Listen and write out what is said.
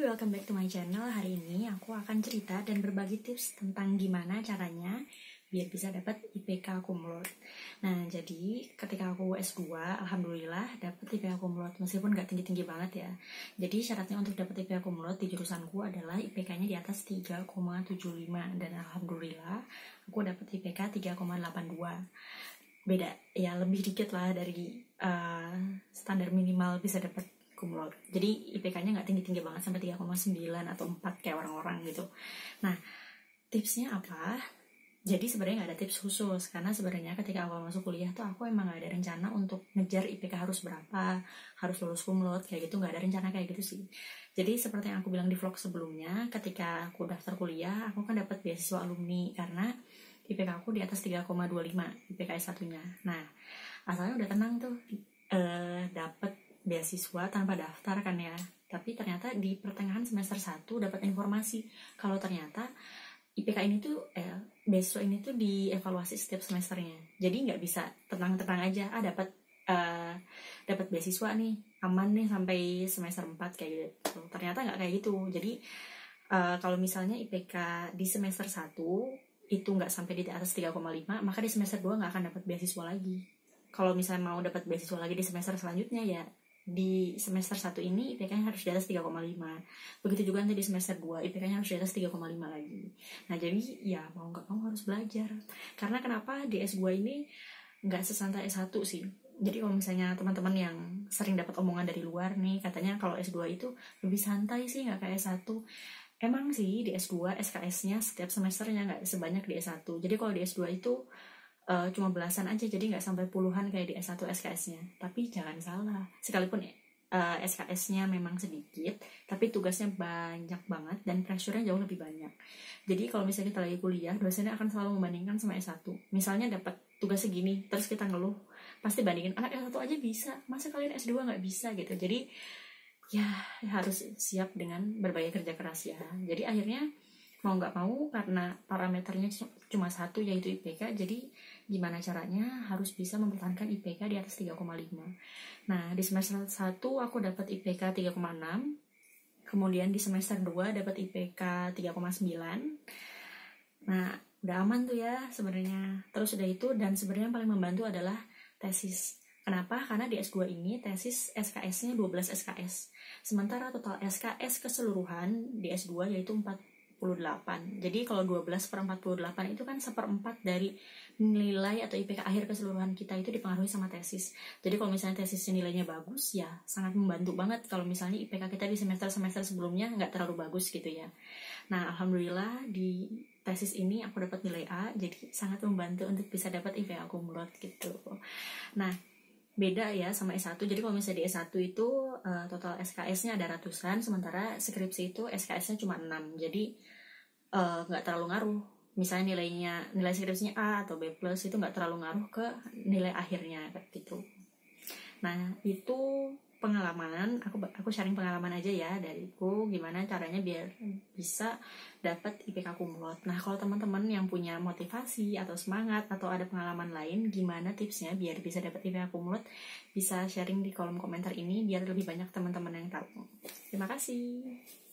welcome back to my channel. Hari ini aku akan cerita dan berbagi tips tentang gimana caranya biar bisa dapat IPK kumlot. Nah, jadi ketika aku S2, alhamdulillah dapat IPK kumlot meskipun gak tinggi-tinggi banget ya. Jadi syaratnya untuk dapat IPK kumlot di jurusanku adalah IPK-nya di atas 3,75 dan alhamdulillah aku dapat IPK 3,82. Beda ya, lebih dikit lah dari standar minimal bisa dapat kumlot. Jadi IPK-nya nggak tinggi-tinggi banget sampai 3,9 atau 4 kayak orang-orang gitu. Nah, tipsnya apa? Jadi sebenarnya nggak ada tips khusus, karena sebenarnya ketika awal masuk kuliah tuh aku emang nggak ada rencana untuk ngejar IPK harus berapa, harus lulus kumlot kayak gitu, nggak ada rencana kayak gitu sih. Jadi seperti yang aku bilang di vlog sebelumnya, ketika aku daftar kuliah, aku kan dapat beasiswa alumni karena IPK aku di atas 3,25 IPK S1-nya. Nah, asalnya udah tenang tuh, dapat beasiswa tanpa daftar kan ya. Tapi ternyata di pertengahan semester 1 dapat informasi kalau ternyata IPK ini tuh beasiswa ini tuh dievaluasi setiap semesternya. Jadi nggak bisa tenang-tenang aja dapat beasiswa nih, aman nih sampai semester 4 kayak gitu. Ternyata nggak kayak gitu. Jadi kalau misalnya IPK di semester 1 itu nggak sampai di atas 3,5, maka di semester 2 nggak akan dapat beasiswa lagi. Kalau misalnya mau dapat beasiswa lagi di semester selanjutnya ya di semester 1 ini IPK-nya harus di atas 3,5. Begitu juga nanti di semester 2 IPK-nya harus di atas 3,5 lagi. Nah, jadi ya mau nggak mau harus belajar. Karena kenapa di S2 ini nggak sesantai S1 sih. Jadi kalau misalnya teman-teman yang sering dapat omongan dari luar nih, katanya kalau S2 itu lebih santai sih, nggak kayak S1. Emang sih di S2 SKS-nya setiap semesternya nggak sebanyak di S1. Jadi kalau di S2 itu cuma belasan aja, jadi nggak sampai puluhan kayak di S1 SKS-nya. Tapi jangan salah, sekalipun SKS-nya memang sedikit, tapi tugasnya banyak banget dan pressure-nya jauh lebih banyak. Jadi kalau misalnya kita lagi kuliah, dosennya akan selalu membandingkan sama S1. Misalnya dapat tugas segini, terus kita ngeluh, pasti bandingin, anak S1 aja bisa, masa kalian S2 nggak bisa gitu. Jadi ya harus siap dengan berbagai kerja keras ya. Jadi akhirnya mau nggak mau, karena parameternya cuma satu yaitu IPK, jadi gimana caranya harus bisa mempertahankan IPK di atas 3,5. Nah, di semester 1 aku dapat IPK 3,6, kemudian di semester 2 dapat IPK 3,9. Nah, udah aman tuh ya sebenarnya. Terus udah itu, dan sebenarnya yang paling membantu adalah tesis. Kenapa? Karena di S2 ini tesis SKS-nya 12 SKS. Sementara total SKS keseluruhan di S2 yaitu 48. Jadi kalau 12/48 itu kan 1/4 dari nilai atau IPK akhir keseluruhan kita itu dipengaruhi sama tesis. Jadi kalau misalnya tesisnya nilainya bagus ya sangat membantu banget kalau misalnya IPK kita di semester-semester sebelumnya nggak terlalu bagus gitu ya. Nah, alhamdulillah di tesis ini aku dapat nilai A, jadi sangat membantu untuk bisa dapat IPK kumlot gitu. Nah, beda ya sama S1. Jadi kalau misalnya di S1 itu total SKS-nya ada ratusan, sementara skripsi itu SKS-nya cuma 6. Jadi nggak terlalu ngaruh. Misalnya nilai skripsinya A atau B+, itu nggak terlalu ngaruh ke nilai akhirnya kayak gitu. Nah, itu pengalaman, aku sharing pengalaman aja ya dariku gimana caranya biar bisa dapat IPK kumlot. Nah, kalau teman-teman yang punya motivasi atau semangat atau ada pengalaman lain gimana tipsnya biar bisa dapat IPK kumlot, bisa sharing di kolom komentar ini biar lebih banyak teman-teman yang tahu. Terima kasih.